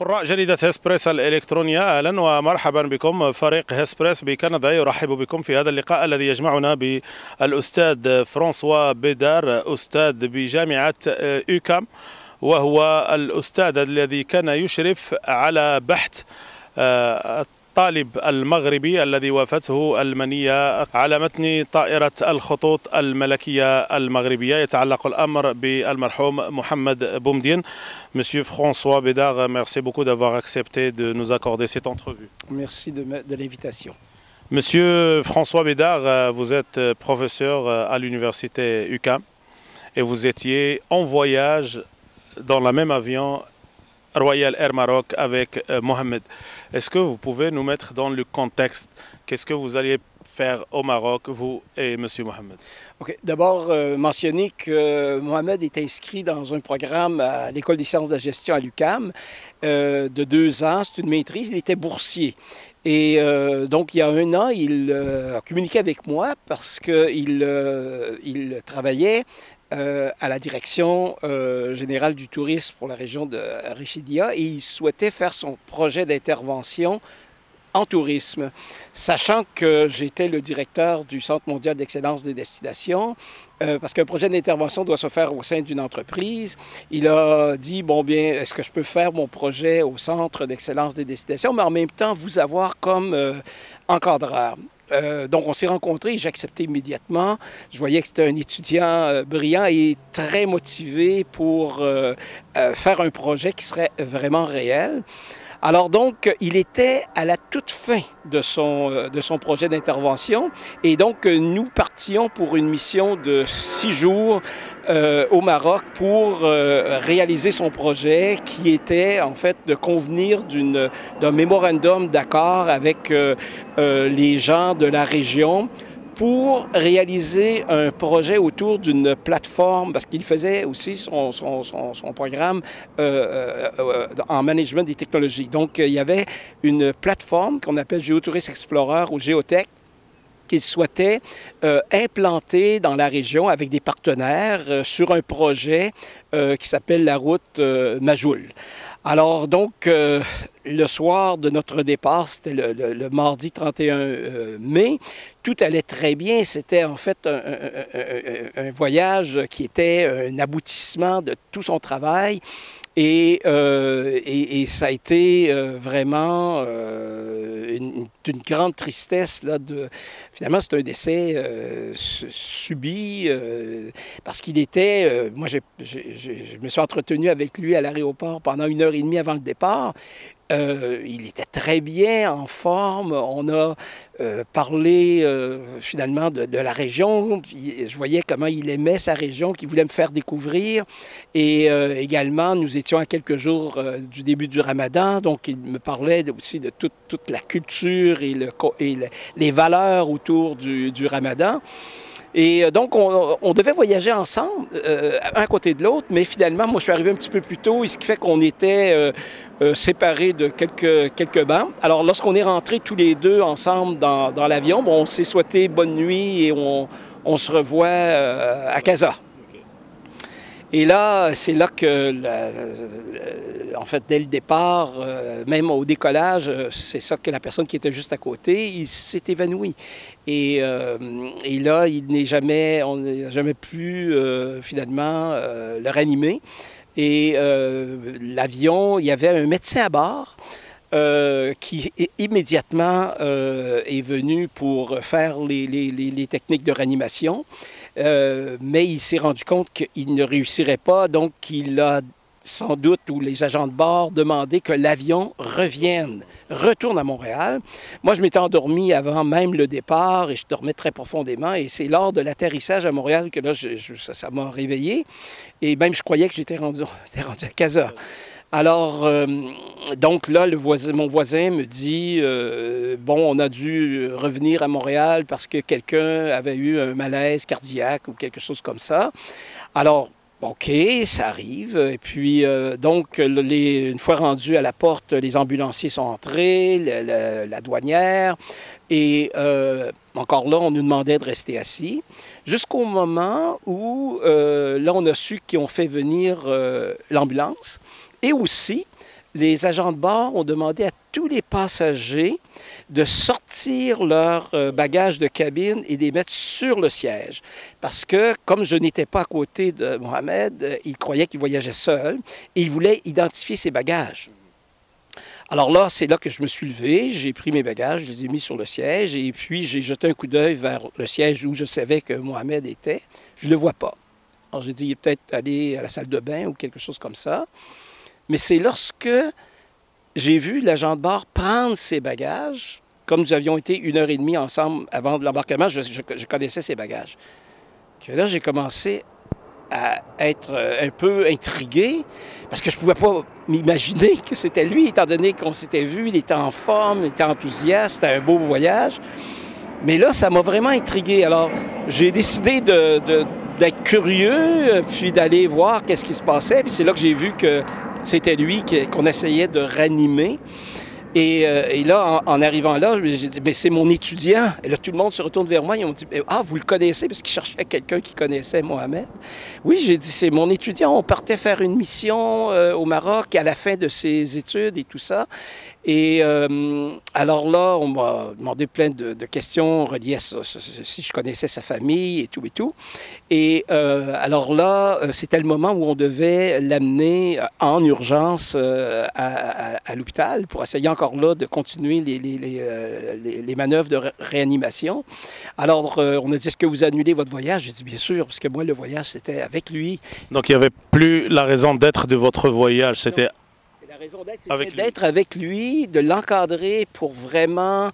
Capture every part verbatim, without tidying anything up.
قراء جريدة هسبريس الإلكترونية، أهلا ومرحبا بكم. فريق هسبريس بكندا يرحب بكم في هذا اللقاء الذي يجمعنا بالأستاذ فرانسوا بيدار، أستاذ بجامعة يوكام، وهو الأستاذ الذي كان يشرف على بحث الطالب المغربي الذي وافته المنية على متن طائرة الخطوط الملكية المغربية. يتعلق الأمر بالمرحوم محمد بومدين. Monsieur François Bédard, merci beaucoup d'avoir accepté de nous accorder cette entrevue. Merci de, de l'invitation. Monsieur François Bédard, vous êtes professeur à l'université UQAM et vous étiez en voyage dans le même avion Royal Air Maroc avec Mohamed. Est-ce que vous pouvez nous mettre dans le contexte? Qu'est-ce que vous alliez faire au Maroc, vous et Monsieur Mohamed? Okay. D'abord, euh, mentionner que euh, Mohamed est inscrit dans un programme à l'École des sciences de la gestion à l'U Q A M euh, de deux ans. C'est une maîtrise. Il était boursier. Et euh, donc, il y a un an, il euh, a communiqué avec moi parce qu'il euh, il travaillait euh, à la direction euh, générale du tourisme pour la région de Richidia et il souhaitait faire son projet d'intervention en tourisme. Sachant que j'étais le directeur du Centre mondial d'excellence des destinations, euh, parce qu'un projet d'intervention doit se faire au sein d'une entreprise, il a dit, bon bien, est-ce que je peux faire mon projet au Centre d'excellence des destinations, mais en même temps vous avoir comme euh, encadreur. Euh, donc, on s'est rencontrés, j'ai accepté immédiatement. Je voyais que c'était un étudiant euh, brillant et très motivé pour euh, euh, faire un projet qui serait vraiment réel. Alors donc, il était à la toute fin de son, de son projet d'intervention et donc nous partions pour une mission de six jours euh, au Maroc pour euh, réaliser son projet qui était en fait de convenir d'une, d'un mémorandum d'accord avec euh, euh, les gens de la région pour réaliser un projet autour d'une plateforme, parce qu'il faisait aussi son, son, son, son programme euh, euh, en management des technologies. Donc, il y avait une plateforme qu'on appelle Géotourisme Explorer ou Géotech, qu'il souhaitait euh, implanter dans la région avec des partenaires euh, sur un projet euh, qui s'appelle la route euh, Majoul. Alors donc, euh, le soir de notre départ, c'était le, le, le mardi trente et un euh, mai, tout allait très bien. C'était en fait un, un, un, un voyage qui était un aboutissement de tout son travail. Et, euh, et, et ça a été euh, vraiment euh, une, une grande tristesse. Là, de... Finalement, c'est un décès euh, subi euh, parce qu'il était... Euh, moi, j'ai, j'ai, je me suis entretenu avec lui à l'aéroport pendant une heure et demie avant le départ. Euh, il était très bien, en forme. On a euh, parlé euh, finalement de, de la région. Puis, je voyais comment il aimait sa région, qu'il voulait me faire découvrir. Et euh, également, nous étions à quelques jours euh, du début du Ramadan. Donc, il me parlait aussi de toute, toute la culture et, le, et le, les valeurs autour du, du Ramadan. Et donc, on, on devait voyager ensemble, euh, un côté de l'autre, mais finalement, moi, je suis arrivé un petit peu plus tôt, ce qui fait qu'on était euh, euh, séparés de quelques, quelques bancs. Alors, lorsqu'on est rentrés tous les deux ensemble dans, dans l'avion, bon, on s'est souhaité bonne nuit et on, on se revoit euh, à Casa. Et là, c'est là que, la, la, en fait, dès le départ, euh, même au décollage, c'est ça que la personne qui était juste à côté, il s'est évanoui. Et, euh, et là, il n'est jamais, on n'a jamais pu euh, finalement euh, le ranimer. Et euh, l'avion, il y avait un médecin à bord. Euh, qui immédiatement euh, est venu pour faire les, les, les, les techniques de réanimation, euh, mais il s'est rendu compte qu'il ne réussirait pas, donc il a sans doute, ou les agents de bord, demandé que l'avion revienne, retourne à Montréal. Moi, je m'étais endormi avant même le départ et je dormais très profondément et c'est lors de l'atterrissage à Montréal que là, je, je, ça, ça m'a réveillé et même je croyais que j'étais rendu, rendu à Casa. Alors, euh, donc là, le voisin, mon voisin me dit, euh, bon, on a dû revenir à Montréal parce que quelqu'un avait eu un malaise cardiaque ou quelque chose comme ça. Alors, OK, ça arrive. Et puis, euh, donc, les, une fois rendu à la porte, les ambulanciers sont entrés, le, le, la douanière. Et euh, encore là, on nous demandait de rester assis. Jusqu'au moment où, euh, là, on a su qu'ils ont fait venir euh, l'ambulance. Et aussi, les agents de bord ont demandé à tous les passagers de sortir leurs euh, bagages de cabine et de les mettre sur le siège. Parce que, comme je n'étais pas à côté de Mohamed, euh, il croyait qu'il voyageait seul et il voulait identifier ses bagages. Alors là, c'est là que je me suis levé, j'ai pris mes bagages, je les ai mis sur le siège et puis j'ai jeté un coup d'œil vers le siège où je savais que Mohamed était. Je ne le vois pas. Alors j'ai dit, il est peut-être allé à la salle de bain ou quelque chose comme ça. Mais c'est lorsque j'ai vu l'agent de bord prendre ses bagages, comme nous avions été une heure et demie ensemble avant de l'embarquement, je, je, je connaissais ses bagages, que là, j'ai commencé à être un peu intrigué, parce que je ne pouvais pas m'imaginer que c'était lui, étant donné qu'on s'était vu, il était en forme, il était enthousiaste, c'était un beau voyage. Mais là, ça m'a vraiment intrigué. Alors, j'ai décidé de, de, d'être curieux, puis d'aller voir qu'est-ce qui se passait. Puis c'est là que j'ai vu que c'était lui qu'on essayait de ranimer. Et, euh, et là, en, en arrivant là, j'ai dit, mais c'est mon étudiant. Et là, tout le monde se retourne vers moi. Ils m'ont dit, ah, vous le connaissez? Parce qu'ils cherchaient quelqu'un qui connaissait Mohamed. Oui, j'ai dit, c'est mon étudiant. On partait faire une mission euh, au Maroc à la fin de ses études et tout ça. Et euh, alors là, on m'a demandé plein de, de questions reliées à ça, si je connaissais sa famille et tout et tout. Et euh, alors là, c'était le moment où on devait l'amener en urgence euh, à, à, à l'hôpital pour essayer encore là de continuer les, les, les, euh, les, les manœuvres de ré réanimation. Alors, euh, on a dit, est-ce que vous annulez votre voyage? J'ai dit, bien sûr, parce que moi, le voyage, c'était avec lui. Donc, il n'y avait plus la raison d'être de votre voyage, c'était... La raison d'être, c'était d'être avec lui, de l'encadrer pour vraiment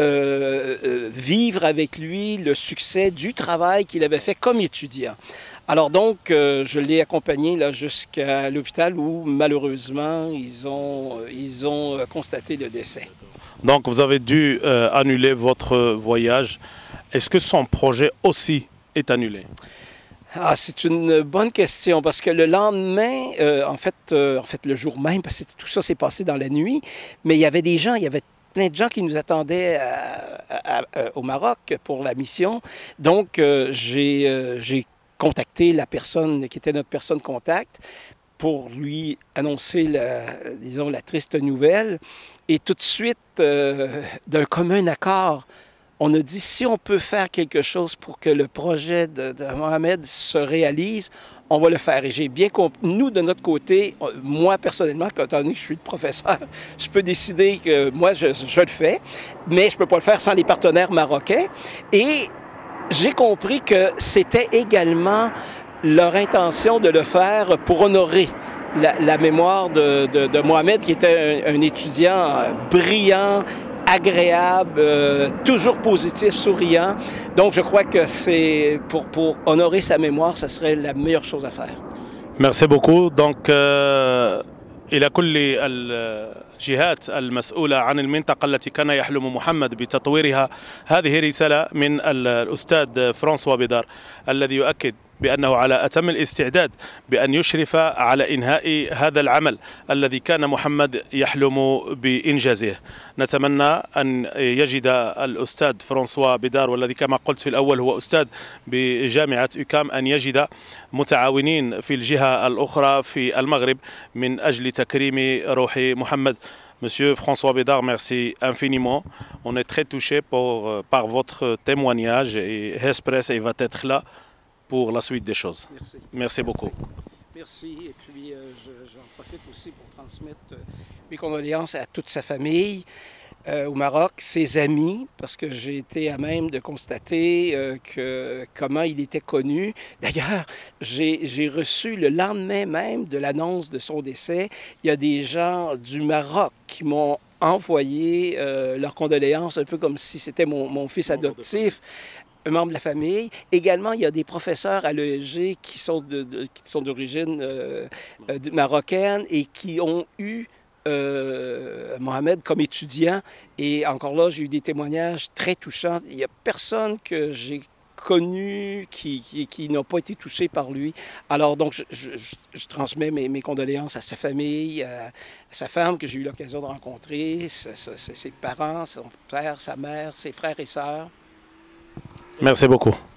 euh, euh, vivre avec lui le succès du travail qu'il avait fait comme étudiant. Alors donc, euh, je l'ai accompagné là jusqu'à l'hôpital où, malheureusement, ils ont, ils ont constaté le décès. Donc, vous avez dû euh, annuler votre voyage. Est-ce que son projet aussi est annulé? Ah, c'est une bonne question parce que le lendemain, euh, en fait, euh, en fait, le jour même, parce que tout ça s'est passé dans la nuit, mais il y avait des gens, il y avait plein de gens qui nous attendaient à, à, à, au Maroc pour la mission. Donc, euh, j'ai euh, j'ai contacté la personne qui était notre personne contact pour lui annoncer, la, disons, la triste nouvelle. Et tout de suite, euh, d'un commun accord, on a dit, si on peut faire quelque chose pour que le projet de, de Mohamed se réalise, on va le faire. Et j'ai bien compris, nous, de notre côté, moi, personnellement, étant donné que je suis le professeur, je peux décider que moi, je, je le fais, mais je ne peux pas le faire sans les partenaires marocains. Et j'ai compris que c'était également leur intention de le faire pour honorer la, la mémoire de, de, de Mohamed, qui était un, un étudiant brillant, agréable, euh, toujours positif, souriant. Donc, je crois que c'est pour, pour honorer sa mémoire, ça serait la meilleure chose à faire. Merci beaucoup. Donc, euh, إلى كل الجهات المسؤولة عن المنطقة التي كان يحلم محمد بتطويرها، هذه رسالة من الأستاذ فرانسوا بيدار الذي يؤكد بأنه على أتم الاستعداد بأن يشرف على إنهاء هذا العمل الذي كان محمد يحلم بإنجازه. نتمنى أن يجد الأستاذ فرانسوا بيدار، والذي كما قلت في الأول هو أستاذ بجامعة يوكام، أن يجد متعاونين في الجهة الأخرى في المغرب من أجل تكريم روح محمد. Monsieur François Bédard, merci infiniment. On est très touché pour, par votre témoignage et Express va être là pour la suite des choses. Merci, Merci beaucoup. Merci. Et puis, euh, j'en profite aussi pour transmettre euh, mes condoléances à toute sa famille euh, au Maroc, ses amis, parce que j'ai été à même de constater euh, que, comment il était connu. D'ailleurs, j'ai reçu le lendemain même de l'annonce de son décès, il y a des gens du Maroc qui m'ont envoyé euh, leurs condoléances, un peu comme si c'était mon, mon fils adoptif. Un membre de la famille. Également, il y a des professeurs à l'E S G qui sont d'origine euh, euh, marocaine et qui ont eu euh, Mohamed comme étudiant. Et encore là, j'ai eu des témoignages très touchants. Il n'y a personne que j'ai connu qui, qui, qui n'a pas été touché par lui. Alors donc, je, je, je transmets mes, mes condoléances à sa famille, à, à sa femme que j'ai eu l'occasion de rencontrer, sa, sa, ses parents, son père, sa mère, ses frères et sœurs. Merci beaucoup.